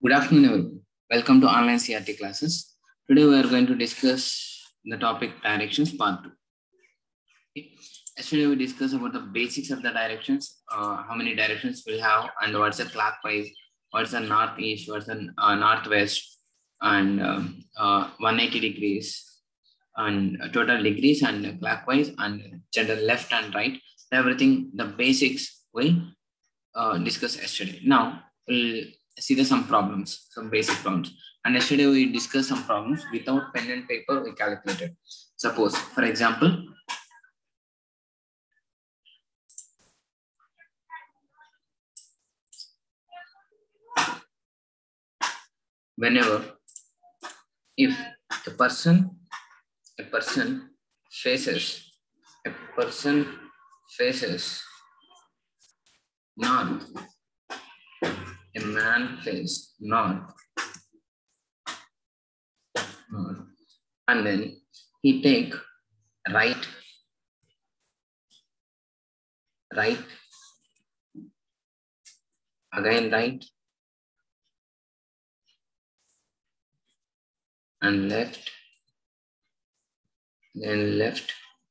Good afternoon, everyone. Welcome to online CRT classes. Today we are going to discuss the topic directions part 2. Okay. Yesterday we discussed about the basics of the directions, how many directions we'll have, and what's a clockwise, what's a northeast, what's a northwest, and 180 degrees, and total degrees, and clockwise, and general left and right. Everything, the basics we discussed yesterday. Now we'll see some problems, some basic problems. And yesterday we discussed some problems without pen and paper. We calculated. Suppose, for example, whenever if a person faces north, a man faces north, and then he take right, again right, and left, then left,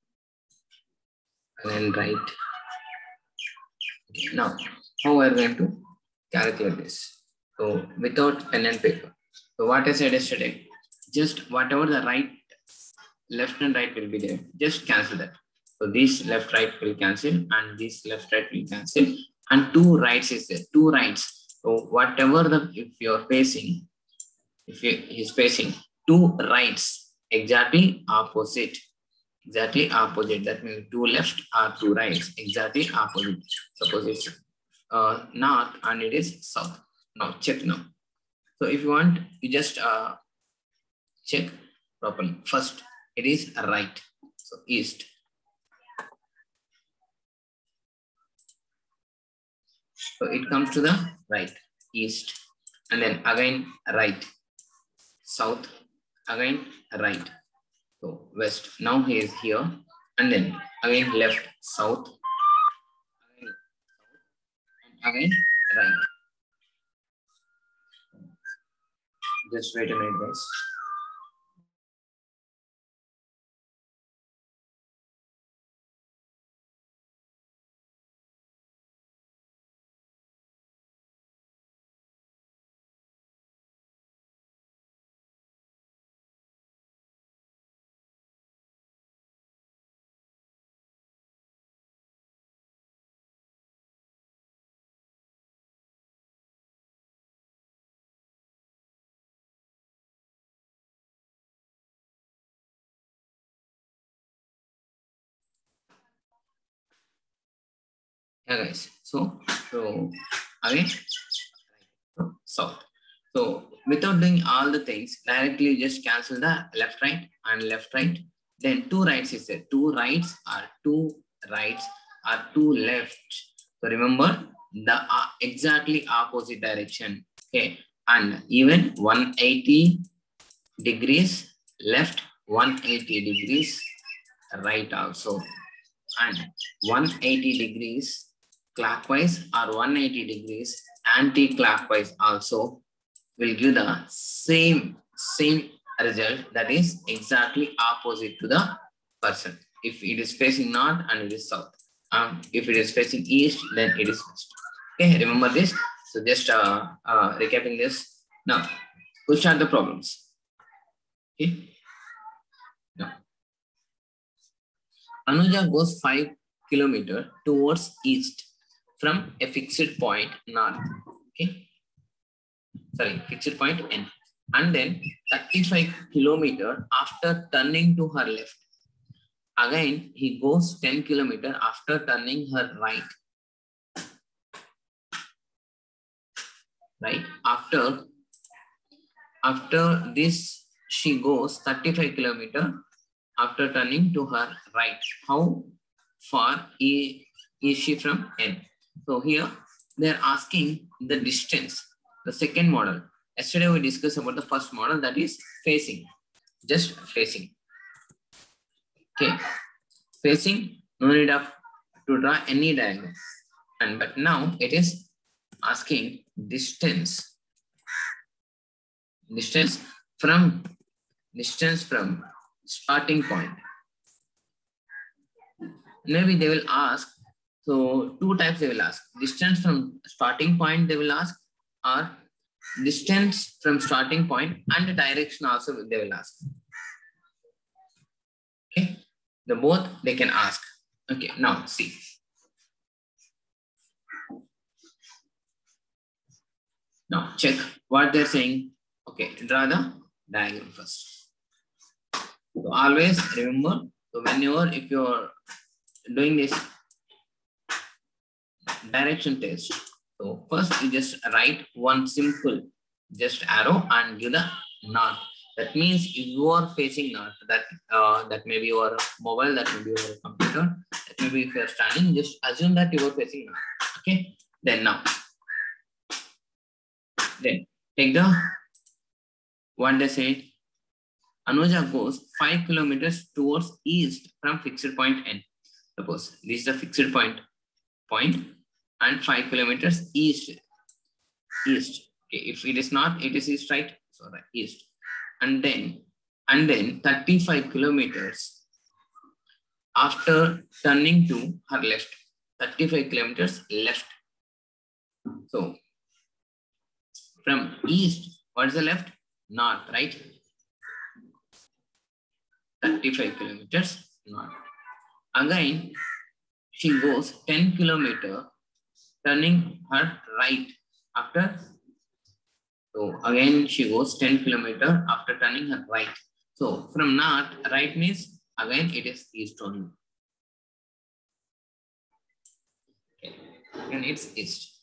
and then right. Now, how we are going to calculate this? So, without pen and paper. So, what I said yesterday, just whatever the right, left and right will be there, just cancel that. So, this left, right will cancel, and this left, right will cancel, and two rights is there, two rights. So, whatever if you're facing, he's facing two rights, exactly opposite. That means two left or two rights, exactly opposite. Suppose it's north and it is south. Now check now. So if you want, you just check properly. First, it is right. So east. So it comes to the right, east, and then again right, south, again right. So west. Now he is here, and then again left, south, again right. Just wait a minute, guys. Yeah, guys. So again south. So without doing all the things, directly just cancel the left, right, and left, right. Then two rights is there. Two rights are two left. So remember the exactly opposite direction. Okay, and even 180 degrees left, 180 degrees right also, and 180 degrees clockwise or 180 degrees anti-clockwise also will give the same result, that is exactly opposite to the person. If it is facing north and it is south, if it is facing east, then it is west. Okay, remember this. So just recapping this. Now we'll start the problems. Okay. Now Anuja goes 5 kilometers towards east from a fixed point north. Okay. Sorry, fixed point N. And then 35 kilometers after turning to her left. Again, he goes 10 kilometers after turning her right. Right? After this, she goes 35 kilometers after turning to her right. How far is she from N? So here they are asking the distance. The second model. Yesterday we discussed about the first model, that is facing. Just facing. Okay. Facing, no need of to draw any diagram. But now it is asking distance. Distance from starting point. Maybe they will ask, so two types they will ask. Distance from starting point they will ask, or distance from starting point and the direction also they will ask. Okay, the both they can ask. Okay, now see. Now check what they're saying. Okay, draw the diagram first. So always remember, so whenever if you're doing this direction test, so first you just write one simple just arrow and give the north. That means if you are facing north, that may be your mobile, that may be your computer, that may be if you're standing, just assume that you are facing north. Okay, then now, then take the what they said. Anuja goes 5 kilometers towards east from fixed point N. Suppose this is the fixed point and 5 kilometers east. Okay, if it is not, it is east, right? So right, east. And then 35 kilometers after turning to her left. 35 kilometers left. So from east, what is the left? North, right? 35 kilometers north. Again, she goes 10 kilometers, turning her right after. So again, she goes 10 kilometers after turning her right. So from north, right means again it is east only. Okay, and it's east.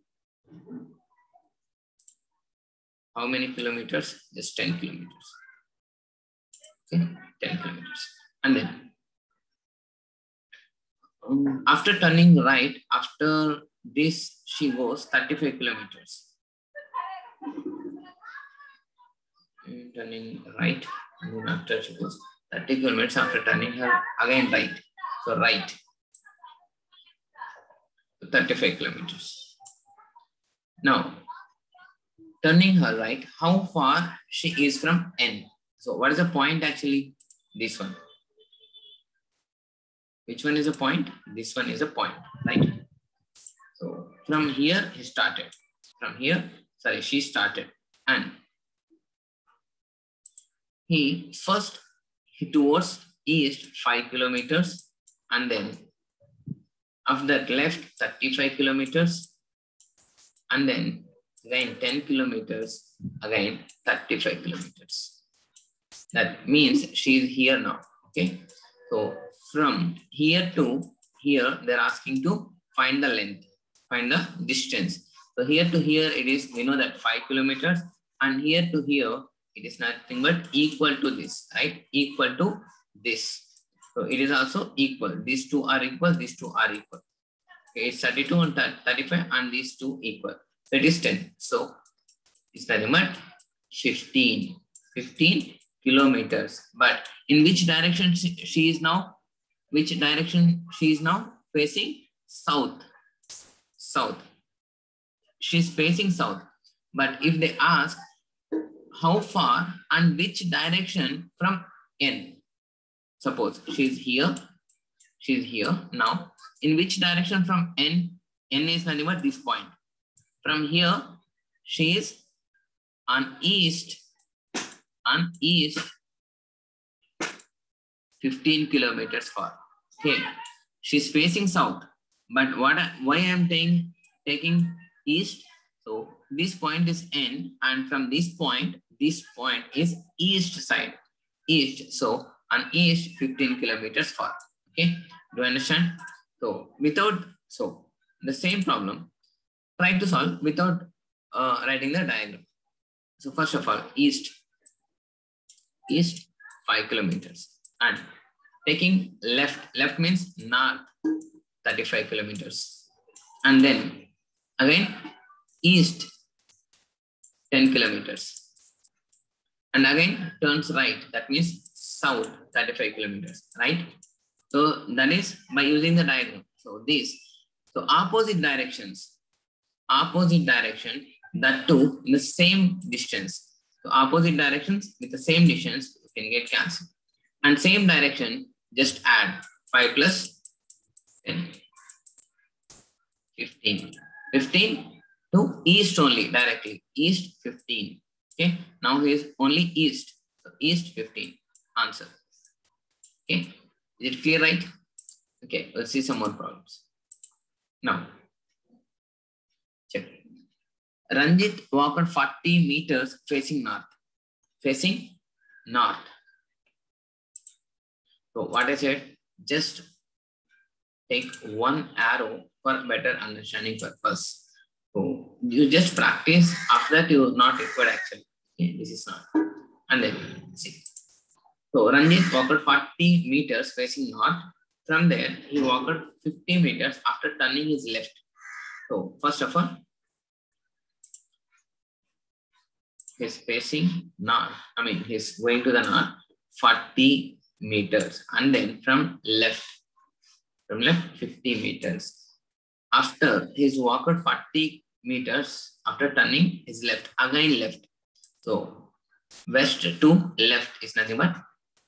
How many kilometers? Just 10 kilometers. Okay, 10 kilometers. And then after turning right, after this, she goes 35 kilometers. Turning right, and then after she goes 30 kilometers after turning her again right. So right, 35 kilometers. Now, turning her right, how far she is from N? So what is the point actually? This one. Which one is a point? This one is a point, right? So from here he started. From here, sorry, she started. And he first towards east 5 kilometers, and then after that left 35 kilometers, and then again 10 kilometers, again 35 kilometers. That means she is here now. Okay, so from here to here, they're asking to find the length, find the distance. So here to here, it is, we know that 5 kilometers, and here to here, it is nothing but equal to this, right? Equal to this. So it is also equal. These two are equal, these two are equal. Okay, it's 32 and 35, and these two equal. So it is 10. So it's nothing but 15 kilometers. But in which direction she is now? Which direction she is now? Facing south. South. She's facing south. But if they ask how far and which direction from N, suppose she's here now. In which direction from N? N is nothing but this point. From here, she is on east 15 kilometers far. Okay, she's facing south, but why I'm taking east? So this point is N, and from this point is east side, east. So on east 15 kilometers far. Okay, do you understand? So the same problem, try to solve without writing the diagram. So first of all, east 5 kilometers, and taking left means north 35 kilometers, and then again east 10 kilometers, and again turns right, that means south 35 kilometers, right? So that is by using the diagram. So opposite direction, that too in the same distance. So opposite directions with the same distance you can get cancelled. And same direction, just add 5 plus 10, 15. 15 to east only directly. East 15. Okay. Now he is only east. So east 15. Answer. Okay. Is it clear, right? Okay. Let's see some more problems. Now, check. Ranjit walked 40 meters facing north. Facing north. So what I said, just take one arrow for better understanding purpose. So you just practice. After that, you not required actually. Okay, this is not. And then see. So Ranjit walked 40 meters facing north. From there, he walked 50 meters after turning his left. So first of all, he's facing north. I mean, he's going to the north 40 meters, and then from left 50 meters. After he's walked 40 meters after turning his left, again left. So west to left is nothing but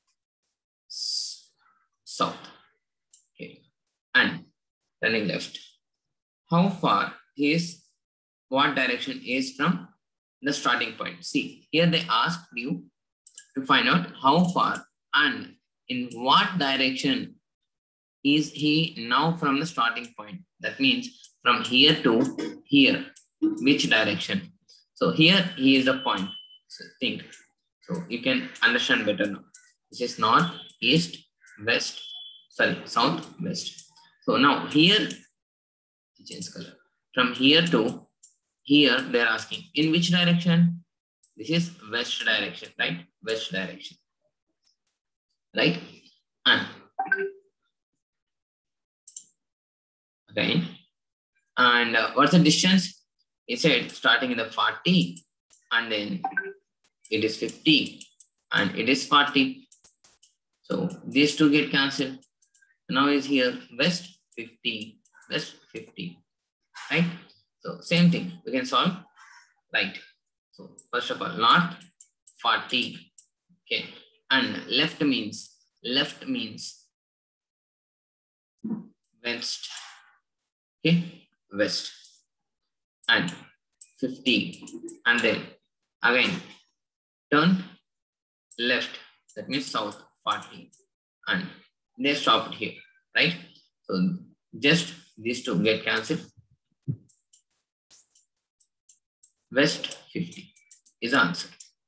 south. Okay, and turning left. How far is, what direction is from the starting point? See, here they asked you to find out how far and in what direction is he now from the starting point. That means from here to here, which direction? So here he is the point. So think. So you can understand better now. This is north, east, west, sorry, south, west. So now here, change color. From here to here, they are asking in which direction? This is west direction, right? West direction, right? And okay, and what's the distance? He said starting in the 40, and then it is 50, and it is 40. So these two get cancelled. Now is here west 50, west 50, right? So same thing we can solve, right? So first of all, north 40, okay, and left means west, okay, west, and 50, and then again turn left, that means south 40, and they stopped here, right? So just these two get cancelled. West 50 is answer.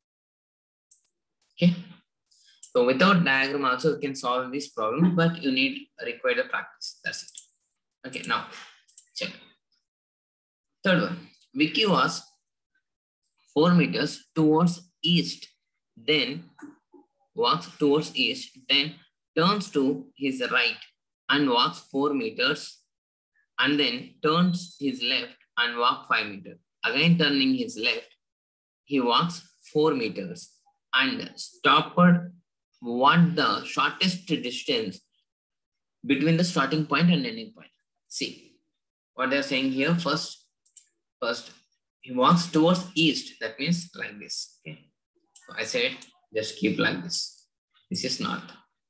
Okay. So without diagram also you can solve this problem, but you need require the practice. That's it. Okay, now check. Third one. Vicky was 4 meters towards east, then walks towards east, then turns to his right and walks 4 meters, and then turns his left and walk 5 meters. Again turning his left, he walks 4 meters and stopped what the shortest distance between the starting point and ending point. See what they're saying here. First he walks towards east, that means like this. Okay, so I said just keep like this. This is north.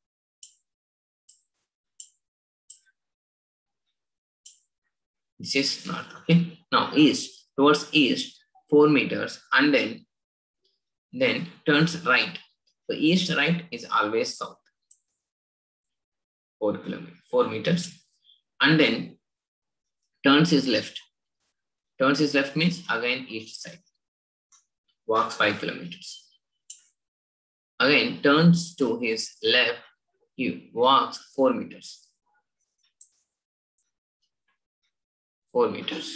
This is north. Okay, now east, towards east 4 meters, and then turns right. So east right is always south. 4 meters, and then turns his left. Turns his left means again east side. Walks 5 kilometers. Again turns to his left. He walks 4 meters. 4 meters.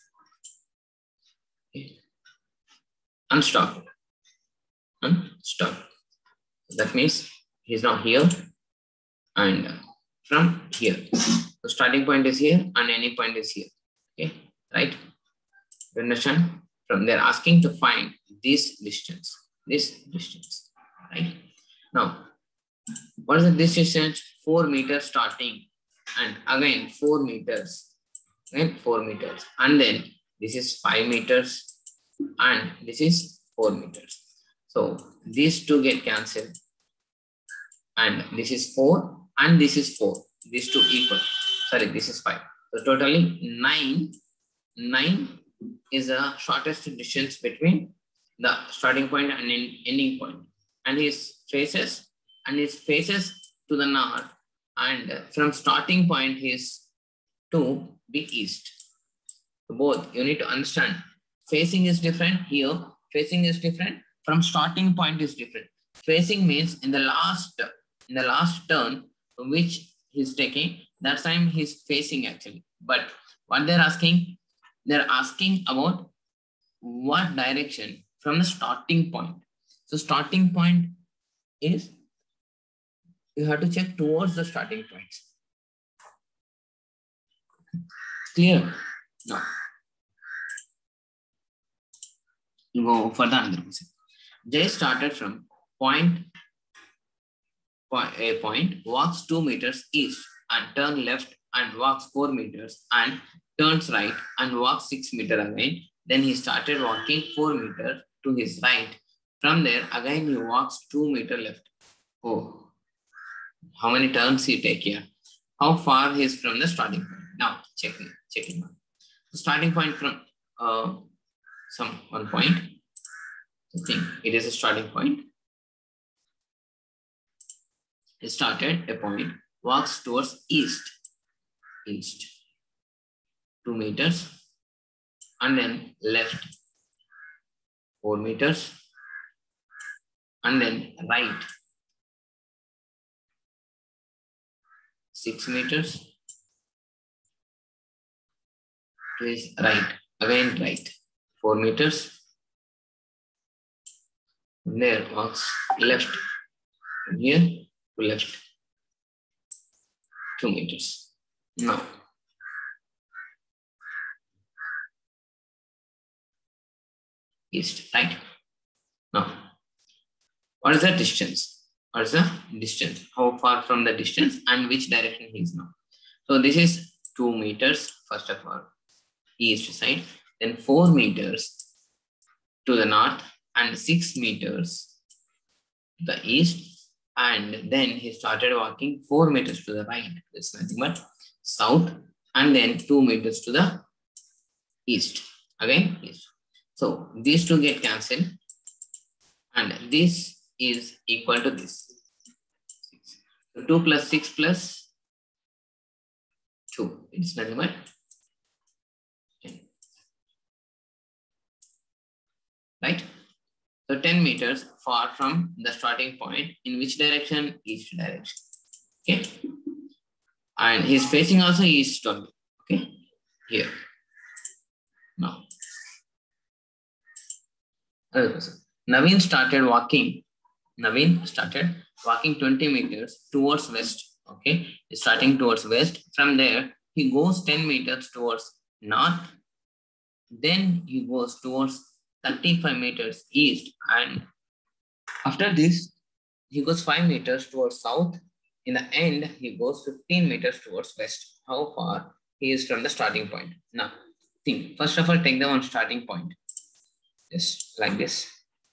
Okay. And stop. And stop. That means he's now here and from here. The starting point is here and any point is here. Okay, right? You understand? From there asking to find this distance, right? Now, what is this distance? 4 meters starting, and again 4 meters, again 4 meters, and then this is 5 meters, and this is 4 meters. So these two get cancelled. And this is 4 and this is 4. These two equal. Sorry, this is 5. So totally 9. 9 is the shortest distance between the starting point and ending point. And his faces to the north, and from starting point is to the east. So both you need to understand. Facing is different here. Facing is different. From starting point is different. Facing means in the last turn which he's taking, that time he's facing actually. But what they're asking about what direction from the starting point. So starting point is, you have to check towards the starting point. Clear? No. You go for the another question. Jay started from a point, walks 2 meters east and turn left and walks 4 meters and turns right and walks 6 meters again. Then he started walking 4 meters to his right. From there, again he walks 2 meters left. Oh, how many turns he take here? How far he is from the starting point? Now, checking. The starting point from one point. I think it is a starting point. He started a point, walks towards east, 2 meters, and then left 4 meters, and then right 6 meters to his right, again right 4 meters. From there walks left from here to left 2 meters. Now east, right? Now what is the distance? How far from the distance and which direction he is now? So this is 2 meters first of all, east side, then 4 meters to the north and 6 meters to the east, and then he started walking 4 meters to the right. It's nothing but south, and then 2 meters to the east. Again, east. So these two get cancelled, and this is equal to this. So 2 plus 6 plus 2. It's nothing but 10. Right? So 10 meters far from the starting point. In which direction? East direction. Okay. And he's facing also east only. Okay. Here. Now. Naveen started walking 20 meters towards west. Okay. He's starting towards west. From there, he goes 10 meters towards north. Then he goes towards 35 meters east, and after this he goes 5 meters towards south. In the end he goes 15 meters towards west. How far he is from the starting point? Now think, first of all take the one starting point, just like this,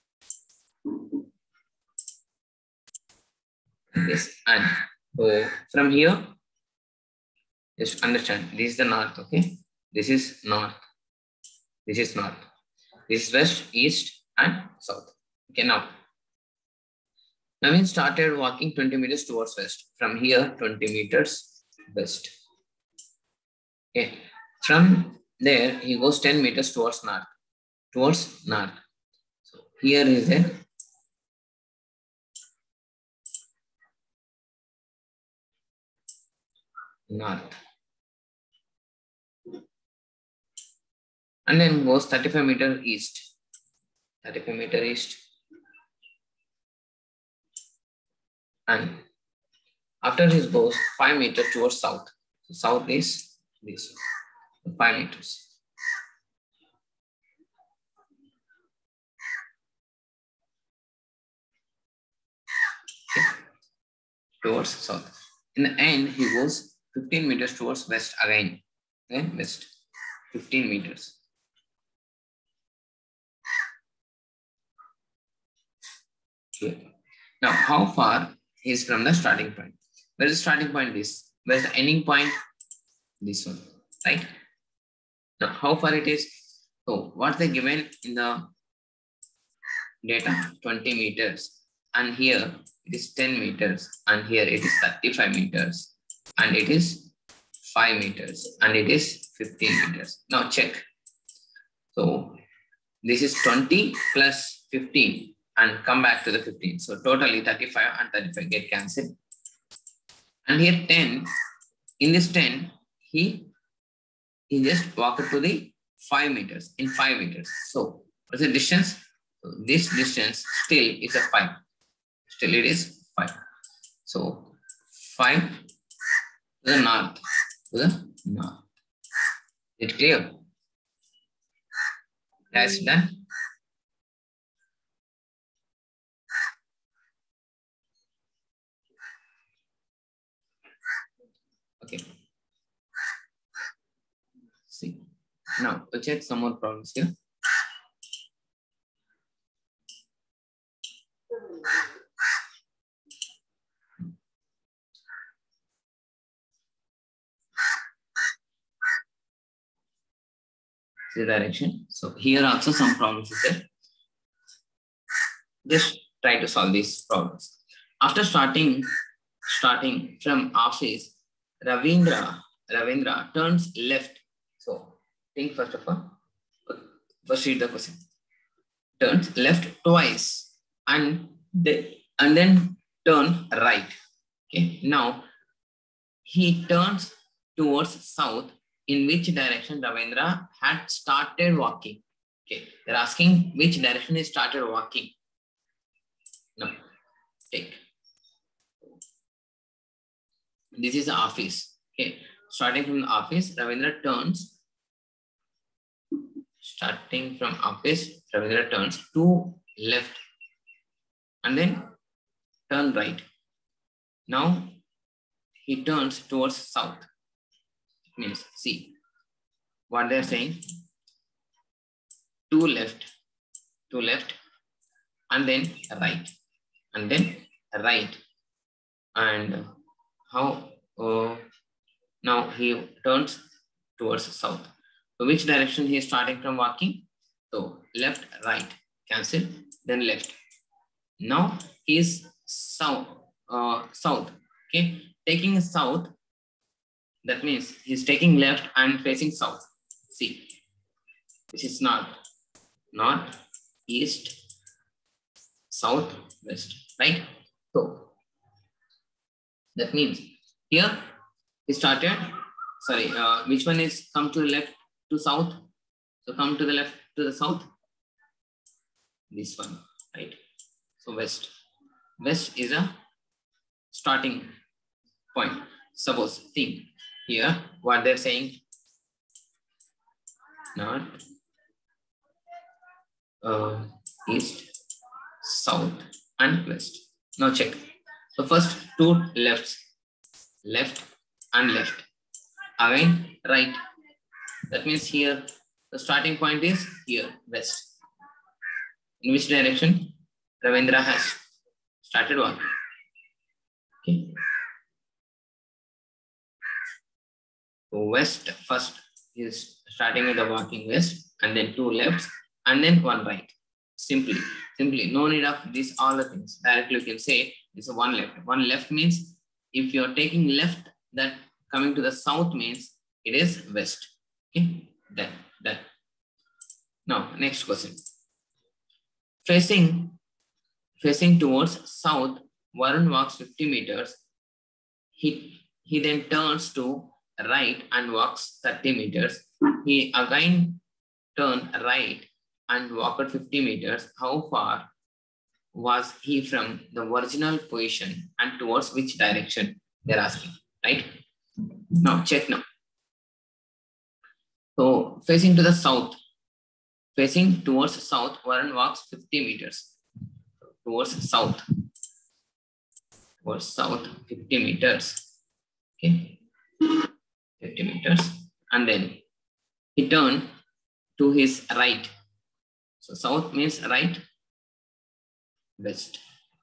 and so from here just understand this is the north. Okay, this is north, this is north, this is west, east and south. Okay, now Naveen started walking 20 meters towards west. From here 20 meters west. Okay, from there he goes 10 meters towards north. So here is a north, and then goes 35 meters east. 35 meters east, and after this goes 5 meters towards south. So south is this, 5 meters. Okay. Towards south. In the end, he goes 15 meters towards west again. Okay, west, 15 meters. here. Now, how far is from the starting point? Where is the starting point is? Where is the ending point? This one, right? Now, how far it is? So, what they given in the data? 20 meters. And here it is 10 meters. And here it is 35 meters. And it is 5 meters. And it is 15 meters. Now, check. So, this is 20 plus 15 and come back to the 15. So totally 35 and 35 get cancelled. And here 10, in this 10, he just walked to the 5 meters, in 5 meters. So what's the distance? So this distance still is a 5. Still it is 5. So 5 to the north, Is it clear? That's done. Okay. See. Now we'll check some more problems here. See the direction. So here also some problems is there. Just try to solve these problems. After starting from office, Ravindra turns left. So think first of all. First read the question. Turns left twice and then turn right. Okay. Now he turns towards south. In which direction Ravindra had started walking? Okay. They're asking which direction he started walking. Now take. This is the office. Okay. Starting from the office, Ravindra turns. Starting from office, Ravindra turns to left and then turn right. Now he turns towards south. It means, see what they're saying. To left, and then right, and then right. And how? Now he turns towards south. So which direction he is starting from walking? So left, right, cancel, then left. Now he is south. Okay, taking south. That means he's taking left and facing south. See, this is north, east, south, west, right? So that means here he started. Sorry, which one is come to the left to south? So come to the left to the south. This one, right? So west. West is a starting point. Suppose think here what they're saying. North, east, south, and west. Now check. So first two lefts, left and left. Again right. That means here the starting point is here, west. In which direction Ravindra has started walking? Okay. So west first is starting with the walking west, and then two lefts, and then one right. Simply, no need of these all the things. Directly you can say it's a one left. One left means if you're taking left, that coming to the south means it is west. Okay, that. Now next question. Facing towards south, Varun walks 50 meters. He then turns to right and walks 30 meters. He again turned right and walked 50 meters. How far was he from the original position and towards which direction? They're asking, right? Now check now. So facing to the south, facing towards south, Varun walks 50 meters. Towards south, 50 meters. Okay, 50 meters. And then he turned to his right. So south means right, west.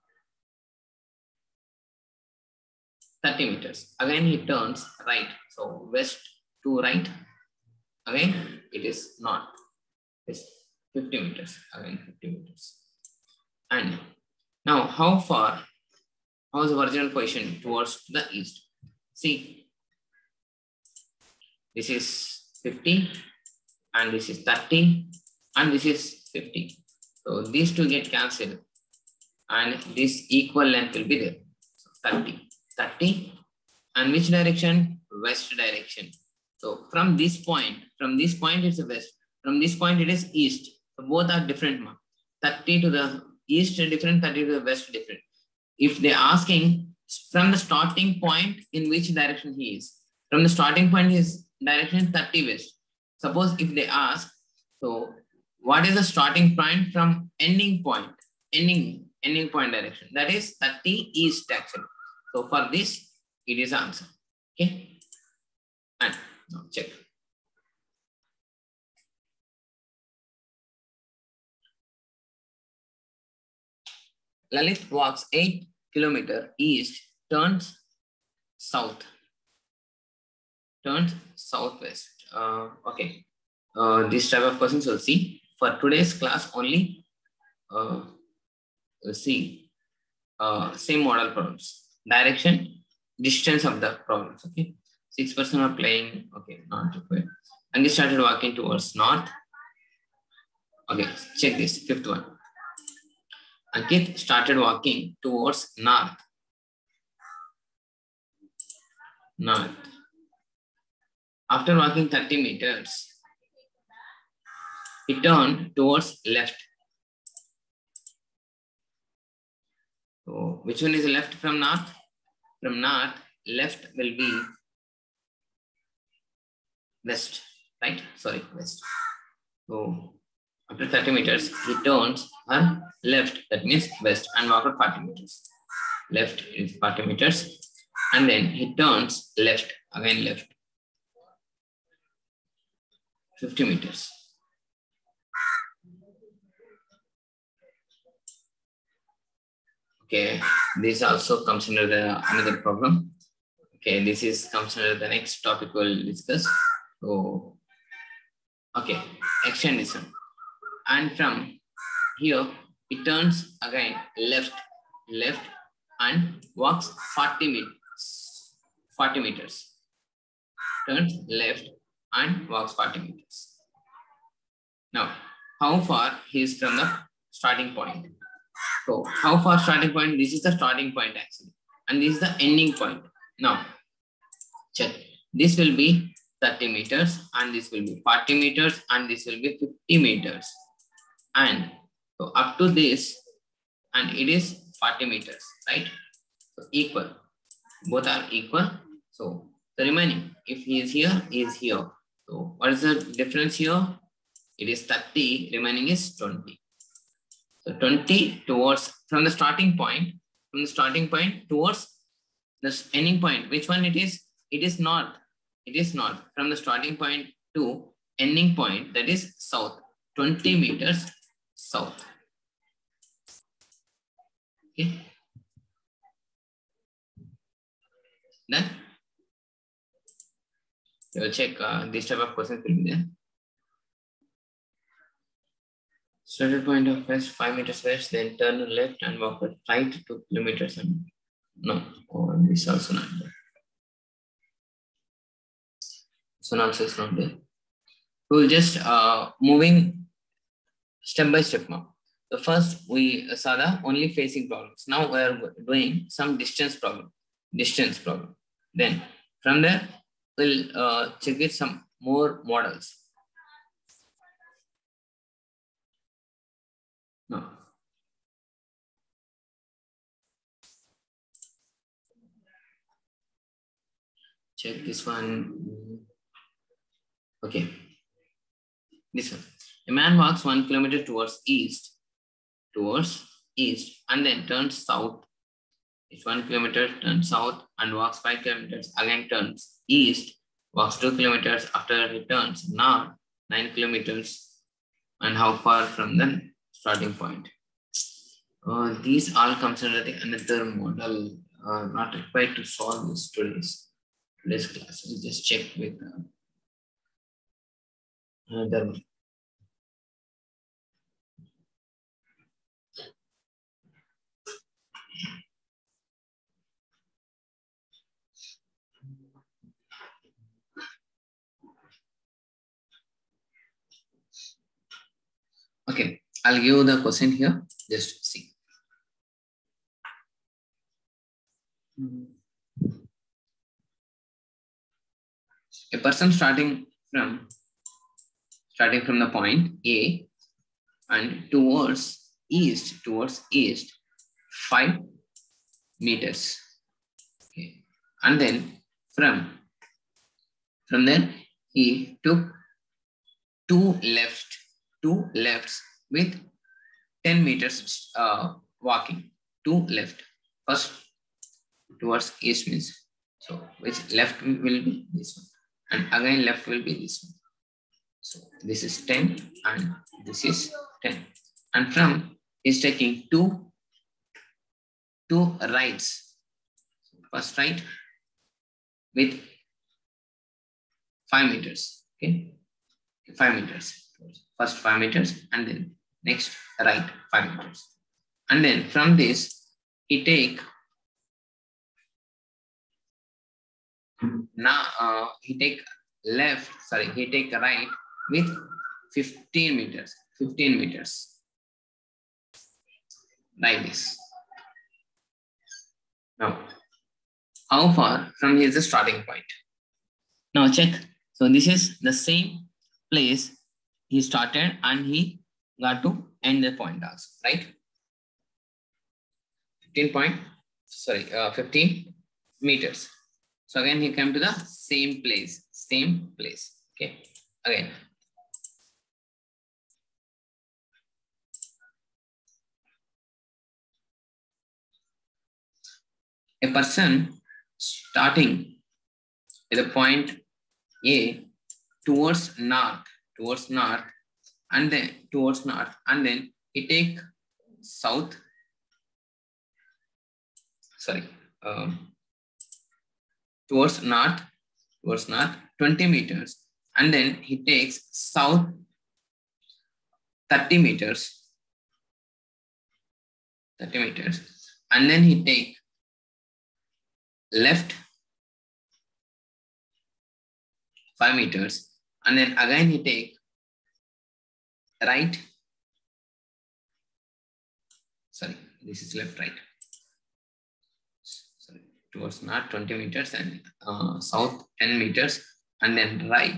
30 meters. Again, he turns right. So west to right. Again, it is north. It's 50 meters. Again, 50 meters. And now, how far? How is the original position towards the east? See, this is 50, and this is 30, and this is 50. So these two get cancelled, and this equal length will be there. So 30, 30, and which direction? West direction. So from this point it's the west. From this point it is east. So both are different. 30 to the east different, 30 to the west different. If they're asking from the starting point, in which direction he is? From the starting point, his direction 30 west. Suppose if they ask, so what is the starting point from ending point? Ending point direction. That is 30 east actually. So for this, it is answer. Okay. And now check. Lalit walks 8 kilometers east, turns south. Turns southwest. Okay. This type of questions we'll see. For today's class only, we'll see same model problems. Direction, distance of the problems. Okay. 6% are playing. Okay, not required. And they started walking towards north. Okay, check this, fifth one. Ankit started walking towards north. North. After walking 30 meters, he turned towards left. So which one is left from north? From north, left will be west, right? Sorry, west. So after 30 meters, he turns on left, that means west, and walk 40 meters. Left is 40 meters. And then he turns left, again left. 50 meters. Okay, this also comes under the another problem. Okay, this is comes under the next topic we'll discuss. So, okay, extend this one. And from here, it turns again left, and walks 40 meters. 40 meters. Turns left and walks 40 meters. Now, how far he is from the starting point? So, how far starting point? This is the starting point actually. And this is the ending point. Now, check. This will be 30 meters, and this will be 40 meters, and this will be 50 meters. And so up to this, and it is 40 meters, right? So equal. Both are equal. So the remaining, if he is here, he is here. So what is the difference here? It is 30, remaining is 20. So 20 towards, from the starting point towards the ending point. Which one it is? It is north. It is north. From the starting point to ending point, that is south. 20 meters south. Okay. Then you will check this type of questions will be there. Started point of west, 5 meters west, then turn left and walk right 2 kilometers. And no, this also not there. So also is not there. We will just moving step by step now. So first we saw the only facing problems. Now we are doing some distance problem. Then from there we'll check with some more models. No. Check this one. Okay. This one. A man walks 1 kilometer towards east, and then turns south. It's 1 kilometer, turns south and walks 5 kilometers, again turns east, walks 2 kilometers, after he turns north, 9 kilometers, and how far from the starting point. These all comes under the another model. not required to solve this today's class. We'll just check with another one. Okay, I'll give you the question here. Just see. A person starting from the point A and towards east 5 meters. Okay, and then from there he took two lefts with 10 meters walking. Two left. First towards east means, so which left will be this one, and again left will be this one. So this is 10 and this is 10. And from is taking two rights. First right with 5 meters. Okay, 5 meters. First 5 meters and then next right 5 meters. And then from this he take right with 15 meters. Like this. Now, how far from here is the starting point? Now check. So this is the same place he started and he got to end the point also, right? 15 meters. So again he came to the same place. Okay, again. A person starting at the point A towards north, and then he take south. Towards north 20 meters, and then he takes south 30 meters, and then he take left 5 meters, and then again he take right. This is left, right. Towards north 20 meters and south 10 meters, and then right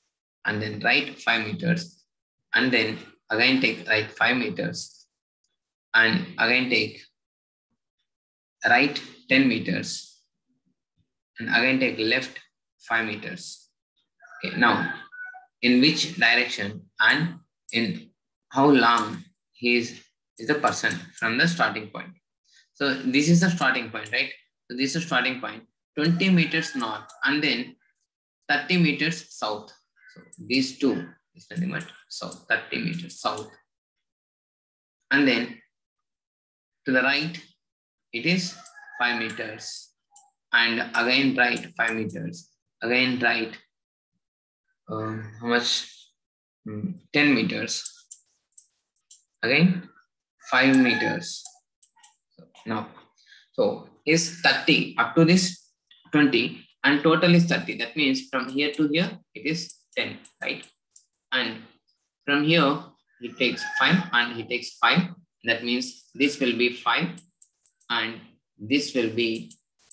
5 meters, and then again take right 5 meters, and again take right 10 meters, and again take left 5 meters. Okay, now in which direction and in how long is the person from the starting point? So this is the starting point, right? So this is the starting point, 20 meters north and then 30 meters south. So these two is nothing but south, 30 meters south. And then to the right, it is 5 meters. And again right 5 meters. Again right, how much? 10 meters. Again 5 meters. So is 30 up to this 20 and total is 30. That means from here to here it is 10, right? And from here he takes 5 and he takes 5. That means this will be 5 and this will be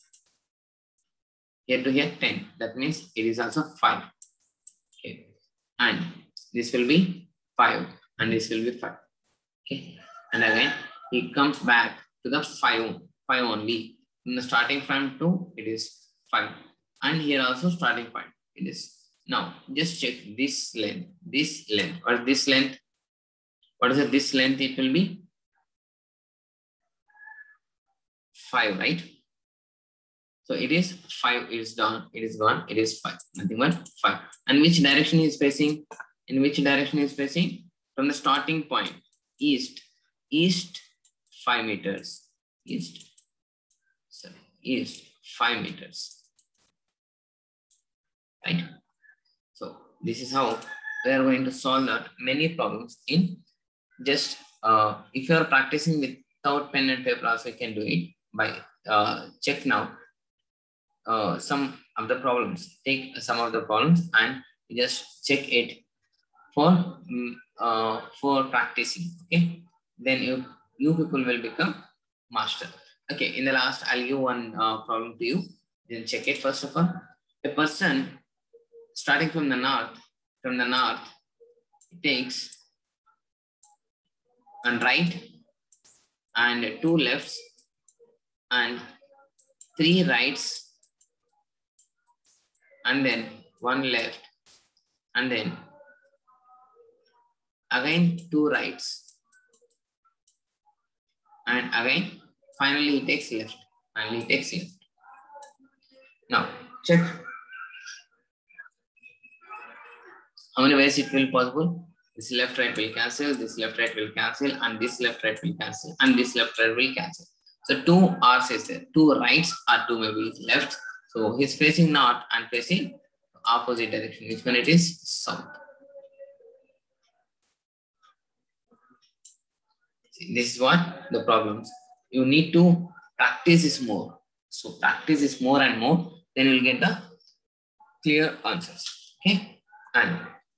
here to here 10. That means it is also 5. Okay. And this will be 5 and this will be 5. Okay. And again he comes back to the 5 only. In the starting from 2, it is 5. And here also starting point, it is. Now, just check this length, or this length. What is it? This length, it will be 5, right? So it is 5, it is gone, it is 5, nothing but 5. And which direction is facing? In which direction is facing? From the starting point, east 5 meters. is 5 meters, right? So this is how we are going to solve that many problems in just if you are practicing without pen and paper also you can do it by check now some of the problems. Take some of the problems and just check it for practicing. Okay, then you people will become master. Okay, in the last I'll give one problem to you. Then check it first of all. A person starting from the north, takes and right and 2 lefts and 3 rights and then 1 left and then again 2 rights and again finally he takes left. Now check how many ways it will possible. This left right will cancel, this left right will cancel, and this left right will cancel, and this left right will cancel. So 2 R's is there, 2 rights or 2 maybe left. So he's facing north and facing opposite direction. Which one it is? South. See, this is what the problems. You need to practice is more. So practice is more and more, then you'll get the clear answers. Okay, and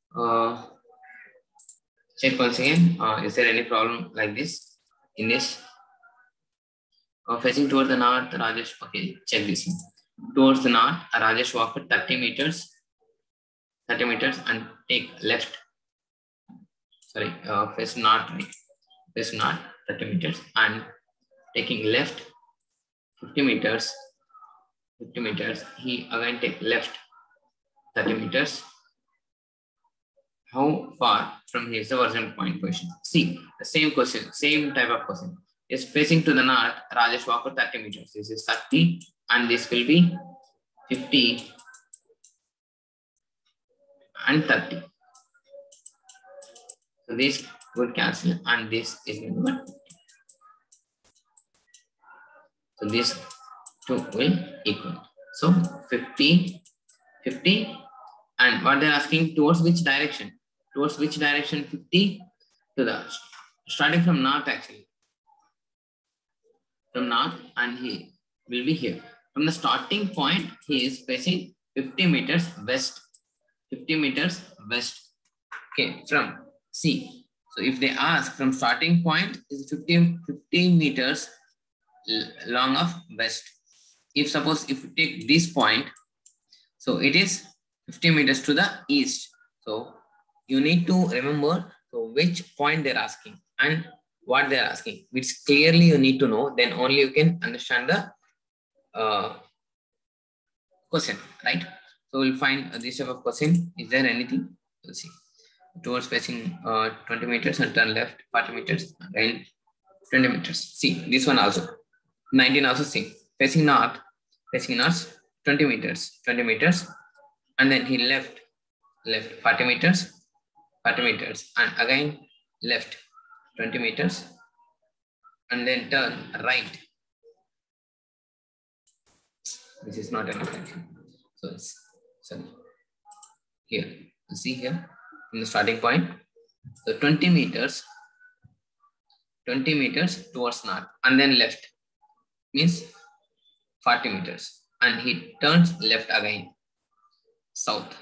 check once again. Is there any problem like this in this? Facing toward the north, Rajesh. Okay, check this one. Towards the north, Rajesh walked 30 meters and take left. Sorry, face north, right? Face north 30 meters and taking left 50 meters. He again take left 30 meters. How far from here is the origin point question? See, the same question, same type of question. Is facing to the north, Rajesh walked 30 meters. This is 30 and this will be 50 and 30. So this would cancel and this is going to be. So these two will equal. So 50 and what they're asking towards which direction? Towards which direction? 50 to the starting from north actually. From north and he will be here. From the starting point, he is facing 50 meters west. 50 meters west. Okay, from C. So if they ask from starting point is 15 meters long of west. If suppose if you take this point, so it is 50 meters to the east. So you need to remember so which point they're asking and what they're asking, which clearly you need to know, then only you can understand the question, right? So we'll find this type of question. Is there anything? We'll see. Towards facing 20 meters and turn left, 40 meters, again 20 meters. See, this one also. 19 also same. Facing north, 20 meters, and then he left 40 meters, and again left 20 meters, and then turn right. This is not enough actually. So it's sorry. Here, you see here in the starting point. So 20 meters towards north, and then left means 40 meters, and he turns left again, south,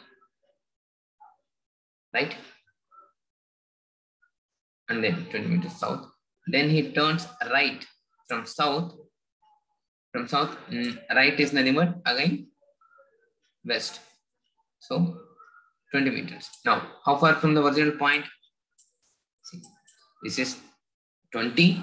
right? And then 20 meters south. Then he turns right from south. Right is nothing but again west. So 20 meters. Now, how far from the original point? See, this is 20.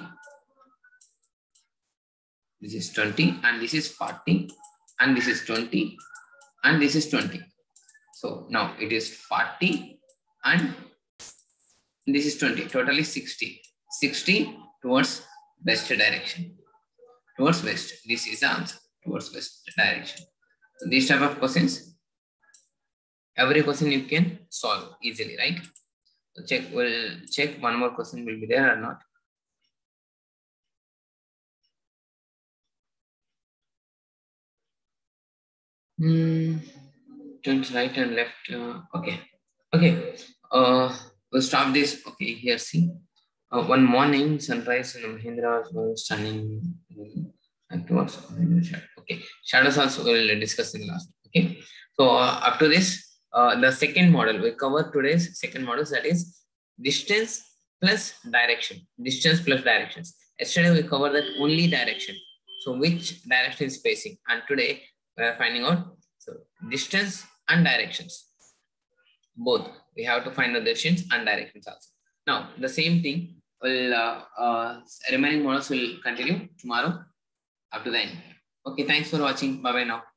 This is 20, and this is 40, and this is 20, and this is 20. So now it is 40, and this is 20. Totally 60. 60 towards west direction. Towards west. This is the answer. Towards west direction. So these type of questions, every question you can solve easily, right? So we'll check one more question will be there or not. Turns right and left. Okay. Okay. We'll stop this. Okay. Here, see. One morning, sunrise in Mahindra was stunning. Towards okay. Shadows also we'll discuss in last. Okay. So up to this, the second model we cover today's second model, that is distance plus direction. Distance plus directions. Yesterday we covered that only direction. So which direction is facing, and today we are finding out so distance and directions. Both we have to find the distance and directions also. Now the same thing will remaining models will continue tomorrow up to the end. Okay, thanks for watching. Bye bye now.